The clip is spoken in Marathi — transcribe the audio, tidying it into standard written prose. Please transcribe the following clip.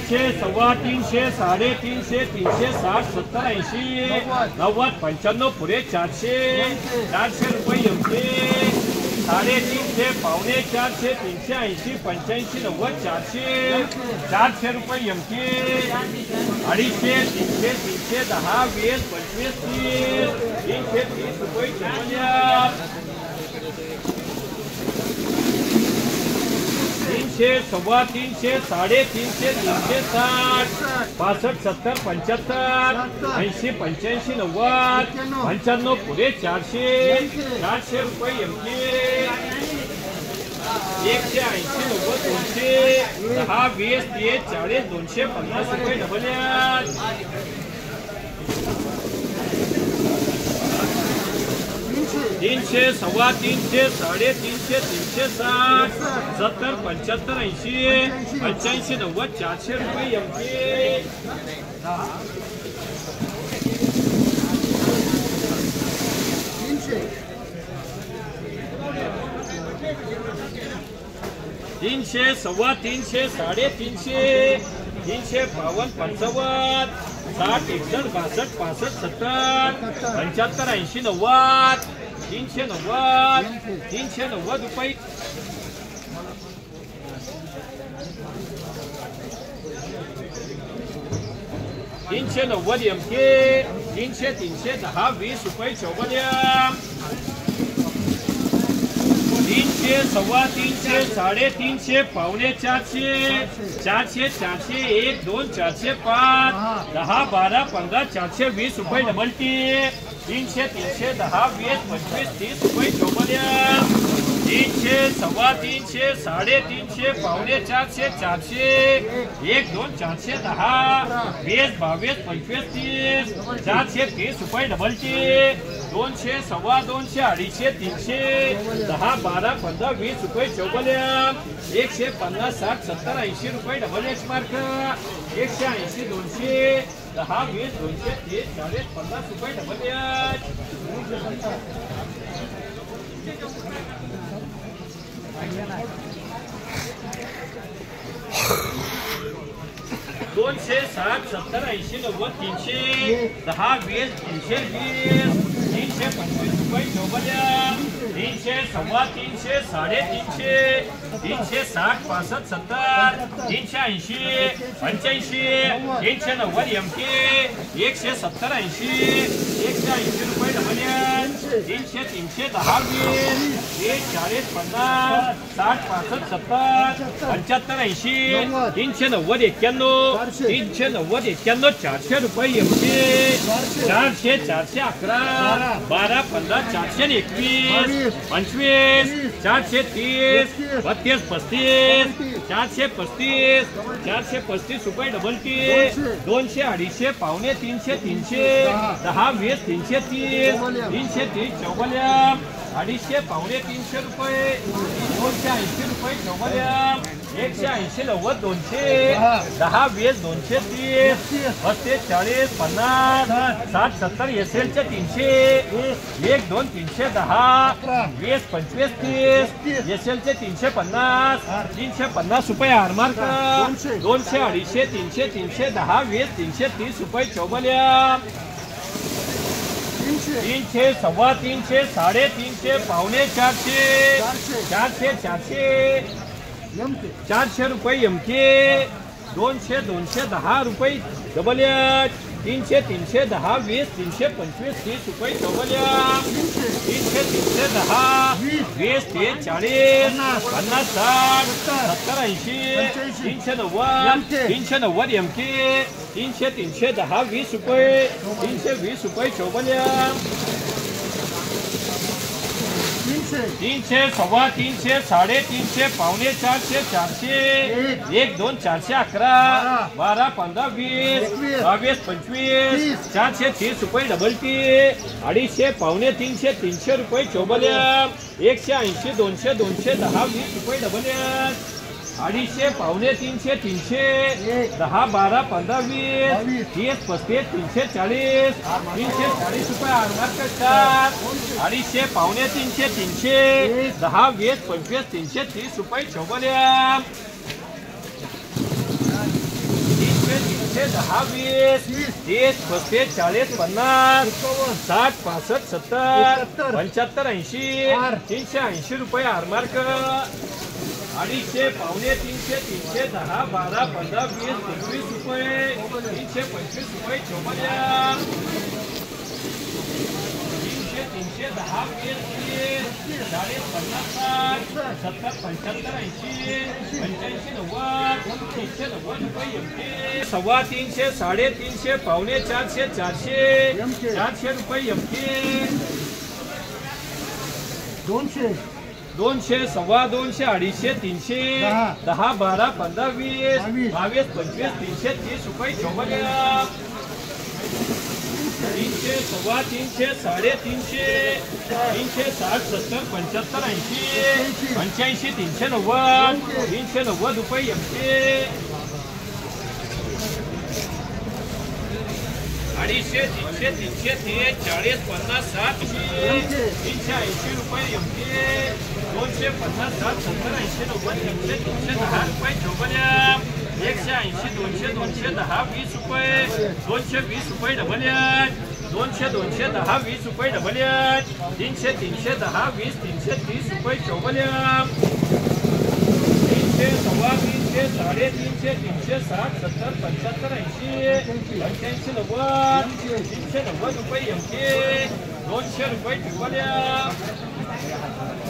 300 सव्वा 300 350 360 70 80 90 95 पुरे 400 400 रुपये एमके 350 पावणे 400 380 85 90 400 400 रुपये एमके 250 300 310 20 25 30 330 रुपये चवल्या 300 सव्वा 300 350 360 65 70 75 80 85 90 95 पुरे 400 400 रुपये एमके 180 90 200 10 20 30 40 250 रुपये डबल्या 300 सव्वा 300 350 360 70 75 80 85 90 400 रुपये एमके 300 सव्वा 300 350 352 55 60 61 62 65 70 75 80 90 390 रुपये 390 एमके 300 10 20 रुपये चौबल्या 300 सव्वा 300 350 पावणे 400 400 400 1 2 405 10 12 15 420 रुपये डबल टी 300 10 20 25 30 रुपये चौबल्या 300 सव्वा 300 350 पावणे 400 400 1 2 410 20 22 25 30 430 रुपये डबल टी 200 सव्वा 200 250 300 10 12 15 20 रुपये चौबल्या 150 60 70 80 रुपये डबल एच मार्क 180 200 10 20 230 40 50 रुपये डबल एच 260 70 80 90 300 10 20 320 325 रुपये चौबल्या 300 सव्वा 300 350 360 65 70 380 85 390 एमके 170 80 180 रुपये डबल्या 300 10 20 40 50 60 65 70 75 80 390 91 390 91 400 रुपये एमके 400 411 12 15 421 25 430 32 35 435 435 रुपये डबल टी 200 250 पावणे 300 300 10 20 330 330 चौबल्या 250 पावणे 300 रुपये 280 रुपये चौबल्या 180 90 200 10 20 230 35 40 50 60 70 एसएलचे 300 1 2 310 20 25 30 एसएलचे 350 350 रुपये आरमार्क 200 250 300 310 20 330 रुपये चौबल्या 300 सव्वा 300 350 पावणे 400 400 400 रुपये एमके 200 210 रुपये डबल एच 300 310 20 325 30 रुपये चौबल्या 300 310 20 30 40 50 60 70 80 390 एमके 300 310 20 रुपये 320 रुपये चौबल्या 300 सव्वा 300 350 पावणे 400 400 1 2 411 12 15 20 22 25 430 रुपये डबल टी 250 पावणे 300 300 रुपये चौबल्या 180 200 210 20 रुपये डबल्या 250 पावणे 300 300 10 12 15 20 30 35 340 340 रुपये आरमार्क 4 250 पावणे 300 300 10 20 25 330 रुपये चौबल्या तीनशे 10 20 30 35 40 50 60 65 70 75 80 380 रुपये हारमार्क 250 पावणे 300 310 12 15 20 25 रुपये 325 रुपये चौमल्या 310 40 50 70 75 80 85 90 390 रुपये सव्वा 300 350 पावणे 400 400 रुपये एमके 200 200 सव्वा 200 250 300 10 12 15 20 22 25 330 रुपये चौमल्या 300 सव्वा 300 350 360 70 75 80 85 390 390 रुपये एमके 250 300 330 40 50 60 380 रुपये एमके 250 60 70 80 90 310 रुपये चौमल्या 180 200 210 20 रुपये 220 रुपये डबल्यात 200 210 20 रुपये डबल्यात 300 310 20 330 रुपये चौमल्या 300 सव्वा 300 350 360 70 75 80 85 90 390 रुपये एमके 200 रुपये चौमल्या